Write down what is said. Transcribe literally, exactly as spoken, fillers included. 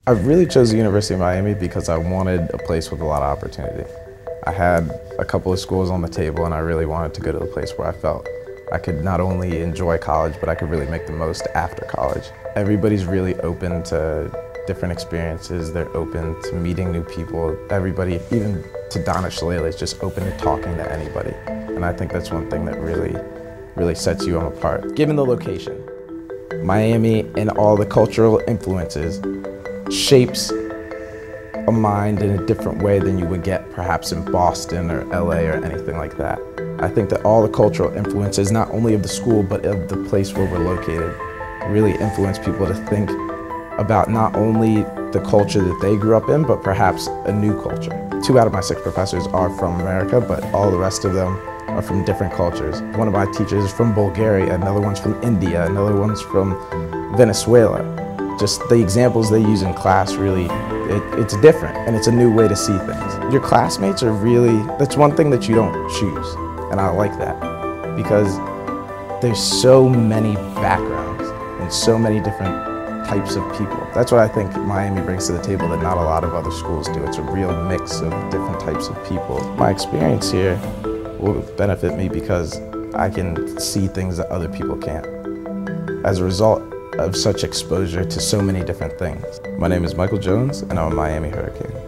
I really chose the University of Miami because I wanted a place with a lot of opportunity. I had a couple of schools on the table and I really wanted to go to a place where I felt I could not only enjoy college, but I could really make the most after college. Everybody's really open to different experiences. They're open to meeting new people. Everybody, even to Donna Shalala, is just open to talking to anybody. And I think that's one thing that really, really sets U M apart. Given the location, Miami and all the cultural influences shapes a mind in a different way than you would get perhaps in Boston or L A or anything like that. I think that all the cultural influences, not only of the school, but of the place where we're located, really influence people to think about not only the culture that they grew up in, but perhaps a new culture. Two out of my six professors are from America, but all the rest of them are from different cultures. One of my teachers is from Bulgaria, another one's from India, another one's from Venezuela. Just the examples they use in class, really, it, it's different and it's a new way to see things. Your classmates are really, that's one thing that you don't choose, and I like that because there's so many backgrounds and so many different types of people. That's what I think Miami brings to the table that not a lot of other schools do. It's a real mix of different types of people. My experience here will benefit me because I can see things that other people can't. As a result of such exposure to so many different things. My name is Michael Jones, and I'm a Miami Hurricane.